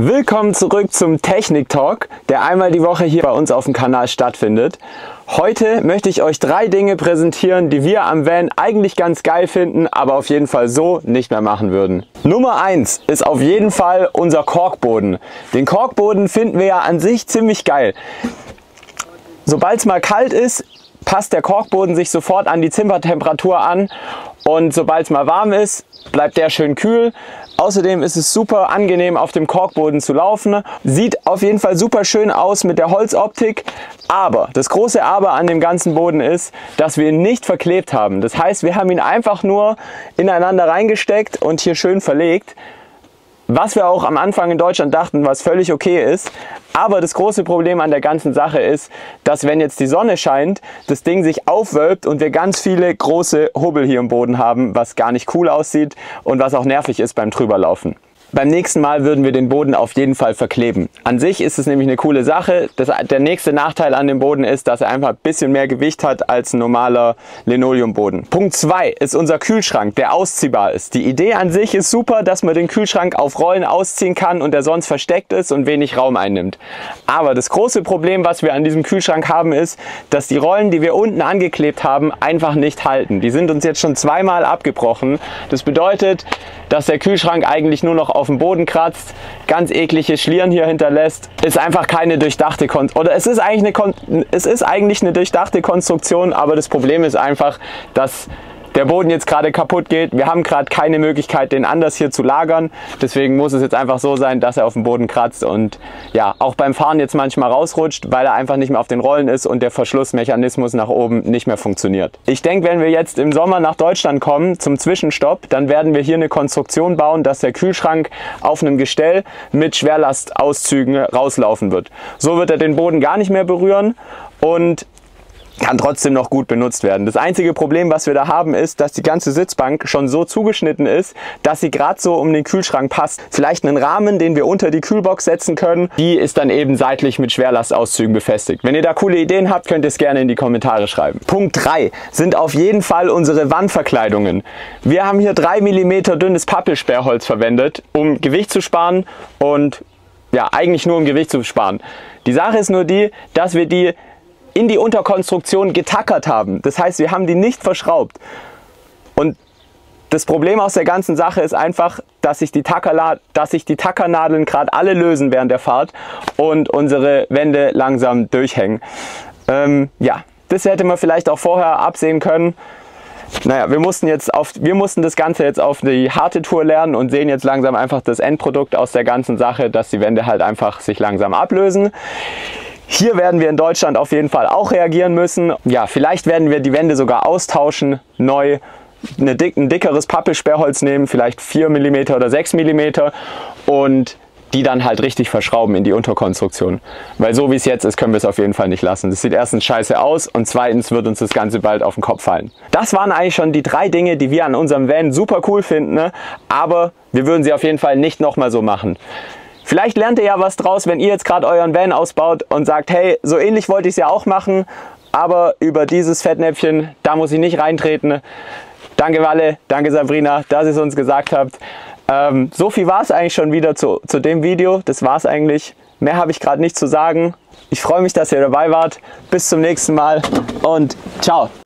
Willkommen zurück zum Technik Talk, der einmal die Woche hier bei uns auf dem Kanal stattfindet. Heute möchte ich euch 3 Dinge präsentieren, die wir am Van eigentlich ganz geil finden, aber auf jeden Fall so nicht mehr machen würden. Nummer 1 ist auf jeden Fall unser Korkboden. Den Korkboden finden wir ja an sich ziemlich geil. Sobald es mal kalt ist, passt der Korkboden sich sofort an die Zimmertemperatur an und sobald es mal warm ist, bleibt der schön kühl. Außerdem ist es super angenehm auf dem Korkboden zu laufen. Sieht auf jeden Fall super schön aus mit der Holzoptik. Aber das große Aber an dem ganzen Boden ist, dass wir ihn nicht verklebt haben. Das heißt, wir haben ihn einfach nur ineinander reingesteckt und hier schön verlegt. Was wir auch am Anfang in Deutschland dachten, was völlig okay ist. Aber das große Problem an der ganzen Sache ist, dass wenn jetzt die Sonne scheint, das Ding sich aufwölbt und wir ganz viele große Hubbel hier im Boden haben, was gar nicht cool aussieht und was auch nervig ist beim Drüberlaufen. Beim nächsten Mal würden wir den Boden auf jeden Fall verkleben. An sich ist es nämlich eine coole Sache. Der nächste Nachteil an dem Boden ist, dass er einfach ein bisschen mehr Gewicht hat als ein normaler Linoleumboden. Punkt 2 ist unser Kühlschrank, der ausziehbar ist. Die Idee an sich ist super, dass man den Kühlschrank auf Rollen ausziehen kann und der sonst versteckt ist und wenig Raum einnimmt. Aber das große Problem, was wir an diesem Kühlschrank haben, ist, dass die Rollen, die wir unten angeklebt haben, einfach nicht halten. Die sind uns jetzt schon 2-mal abgebrochen. Das bedeutet, dass der Kühlschrank eigentlich nur noch auf dem Boden kratzt, ganz eklige Schlieren hier hinterlässt, ist einfach keine durchdachte es ist eigentlich eine durchdachte Konstruktion, aber das Problem ist einfach, dass der Boden jetzt gerade kaputt geht. Wir haben gerade keine Möglichkeit, den anders hier zu lagern. Deswegen muss es jetzt einfach so sein, dass er auf dem Boden kratzt und ja, auch beim Fahren jetzt manchmal rausrutscht, weil er einfach nicht mehr auf den Rollen ist und der Verschlussmechanismus nach oben nicht mehr funktioniert. Ich denke, wenn wir jetzt im Sommer nach Deutschland kommen zum Zwischenstopp, dann werden wir hier eine Konstruktion bauen, dass der Kühlschrank auf einem Gestell mit Schwerlastauszügen rauslaufen wird. So wird er den Boden gar nicht mehr berühren und kann trotzdem noch gut benutzt werden. Das einzige Problem, was wir da haben, ist, dass die ganze Sitzbank schon so zugeschnitten ist, dass sie gerade so um den Kühlschrank passt. Vielleicht einen Rahmen, den wir unter die Kühlbox setzen können. Die ist dann eben seitlich mit Schwerlastauszügen befestigt. Wenn ihr da coole Ideen habt, könnt ihr es gerne in die Kommentare schreiben. Punkt 3 sind auf jeden Fall unsere Wandverkleidungen. Wir haben hier 3 mm dünnes Pappelsperrholz verwendet, um Gewicht zu sparen und ja, eigentlich nur um Gewicht zu sparen. Die Sache ist nur die, dass wir die in die Unterkonstruktion getackert haben. Das heißt, wir haben die nicht verschraubt. Und das Problem aus der ganzen Sache ist einfach, dass sich die Tackernadeln gerade alle lösen während der Fahrt und unsere Wände langsam durchhängen. Ja, das hätte man vielleicht auch vorher absehen können. Naja, wir mussten das Ganze jetzt auf die harte Tour lernen und sehen jetzt langsam einfach das Endprodukt aus der ganzen Sache, dass die Wände halt einfach sich langsam ablösen. Hier werden wir in Deutschland auf jeden Fall auch reagieren müssen. Ja, vielleicht werden wir die Wände sogar austauschen, neu ein dickeres Pappelsperrholz nehmen, vielleicht 4 mm oder 6 mm und die dann halt richtig verschrauben in die Unterkonstruktion. Weil so wie es jetzt ist, können wir es auf jeden Fall nicht lassen. Das sieht erstens scheiße aus und zweitens wird uns das Ganze bald auf den Kopf fallen. Das waren eigentlich schon die 3 Dinge, die wir an unserem Van super cool finden, ne? Aber wir würden sie auf jeden Fall nicht nochmal so machen. Vielleicht lernt ihr ja was draus, wenn ihr jetzt gerade euren Van ausbaut und sagt, hey, so ähnlich wollte ich es ja auch machen, aber über dieses Fettnäpfchen, da muss ich nicht reintreten. Danke Walle, danke Sabrina, dass ihr es uns gesagt habt. So viel war es eigentlich schon wieder zu dem Video. Das war es eigentlich. Mehr habe ich gerade nicht zu sagen. Ich freue mich, dass ihr dabei wart. Bis zum nächsten Mal und ciao.